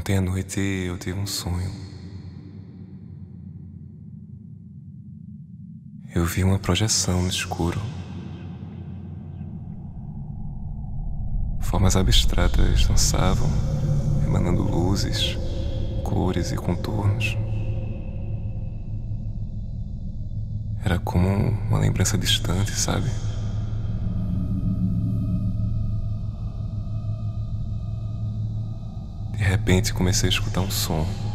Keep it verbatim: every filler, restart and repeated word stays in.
Ontem à noite eu tive um sonho. Eu vi uma projeção no escuro. Formas abstratas dançavam, emanando luzes, cores e contornos. Era como uma lembrança distante, sabe? De repente comecei a escutar um som.